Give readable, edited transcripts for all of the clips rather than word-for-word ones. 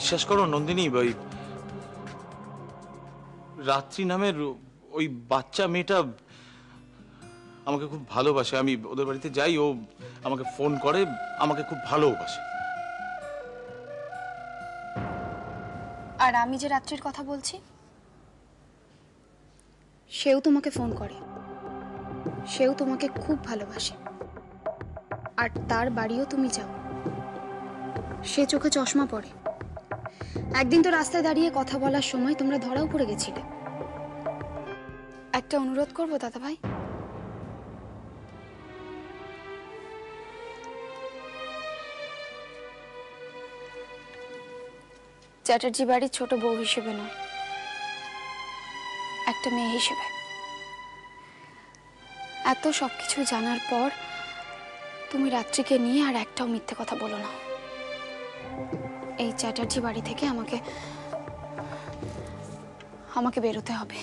বিশ্বাস করো নন্দিনী, ওই রাত্রি নামের ওই বাচ্চা মেয়েটা আমাকে খুব ভালোবাসে। আমি ওদের বাড়িতে যাই, ও আমাকে ফোন করে, আমাকে খুব ভালোবাসে। আর আমি যে রাত্রির কথা বলছি, সেও তোমাকে ফোন করে, সেও তোমাকে খুব ভালোবাসে, আর তার বাড়িও তুমি যাও। সে চোখে চশমা পরে। একদিন তো রাস্তায় দাঁড়িয়ে কথা বলার সময় তোমরা ধরাও পড়ে গেছিলে। একটা অনুরোধ করবো দাদা ভাই, চ্যাটার্জি বাড়ির ছোট বউ হিসেবে নয়, একটা মেয়ে হিসেবে। এত সবকিছু জানার পর তুমি রাত্রিকে নিয়ে আর একটাও মিথ্যে কথা বলো না। এই চ্যাটার্জি বাড়ি থেকে আমাকে বেরোতে হবে।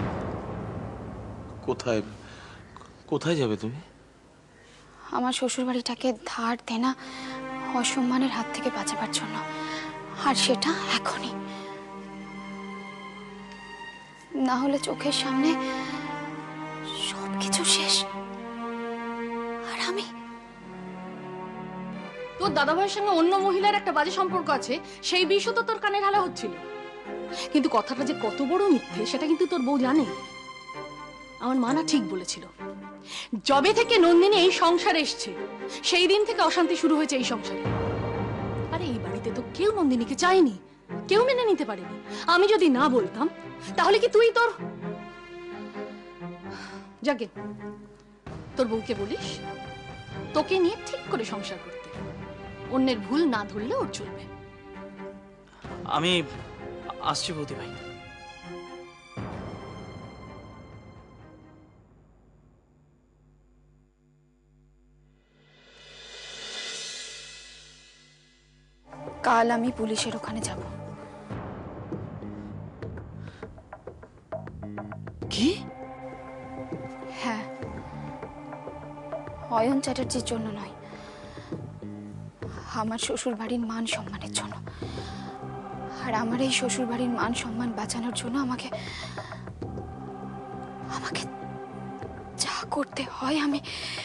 কোথায় কোথায় যাবে তুমি? আমার শ্বশুর বাড়িটাকে ধার দেনা অসম্মানের হাত থেকে বাঁচাবার জন্য, আর সেটা এখনই। না হলে চোখের সামনে সবকিছু শেষ, আর আমি। তোর দাদাভাইয়ের সঙ্গে অন্য মহিলার একটা বাজে সম্পর্ক আছে, সেই বিষয় তো তোর কানে ঢালা হচ্ছিল। কিন্তু কথাটা যে কত বড় মিথ্যে সেটা কিন্তু তোর বউ জানে। আমার মা না ঠিক বলেছিল, যবে থেকে নন্দিনী এই সংসারে এসছে সেই দিন থেকে অশান্তি শুরু হয়েছে এই সংসারে। আরে এই বাড়িতে তো কেউ নন্দিনীকে চায়নি, কেউ মেনে নিতে পারেনি। আমি যদি না বলতাম তাহলে কি তুই যাকে তোর বউকে বলিস তোকে নিয়ে ঠিক করে সংসার করতে, অন্যের ভুল না ধরলে ওর চলবে। আমি আসছি বৌদি ভাই। কাল আমি পুলিশের ওখানে যাব। কি? হ্যাঁ, অয়ন চ্যাটার্জির জন্য নয়, আমার শ্বশুর বাড়ির মান সম্মানের জন্য। আর আমার এই শ্বশুর বাড়ির মান সম্মান বাঁচানোর জন্য আমাকে যা করতে হয় আমি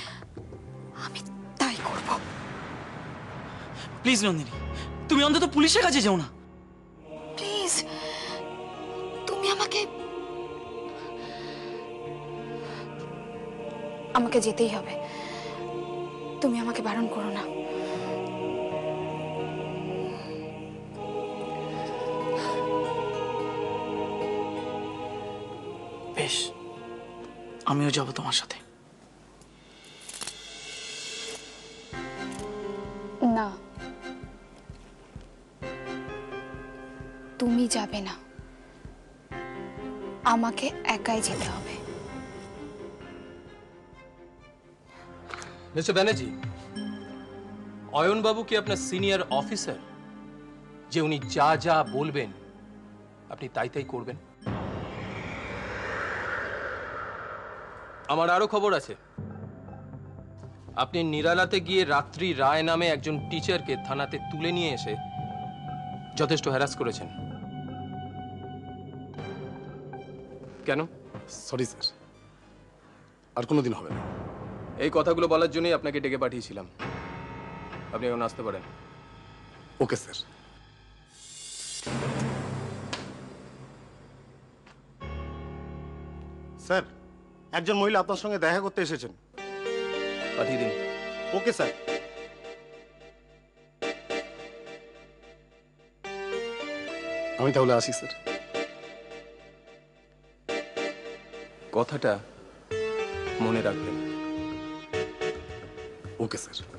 তাই করব। প্লিজ নন্দিনী, তুমি অন্তত পুলিশের কাছে যাও না। প্লিজ, তুমি আমাকে যেতেই হবে। তুমি আমাকে বারণ করো না। বেশ, আমিও যাব তোমার সাথে। না, তুমি যাবে না, আমাকে একাই যেতে হবে। মিস্টার ব্যানার্জি, অয়ন বাবু কি আপনার সিনিয়র অফিসার যে উনি যা যা বলবেন আপনি তাই তাই করবেন? আমার আরো খবর আছে, আপনি নিরালাতে গিয়ে রাত্রি রায় নামে একজন টিচারকে থানাতে তুলে নিয়ে এসে যথেষ্ট হ্যারাস করেছেন। কেন? সরি স্যার, আর কোনোদিন হবে না। এই কথাগুলো বলার জন্যই আপনাকে ডেকে পাঠিয়েছিলাম। আপনি এখন আসতে পারেন। Okay sir. স্যার, একজন মহিলা আপনার সঙ্গে দেখা করতে এসেছেন। পাঠিয়ে দিন। Okay sir. আমি তাহলে আসি স্যার। কথাটা মনে রাখবেন। Okay sir.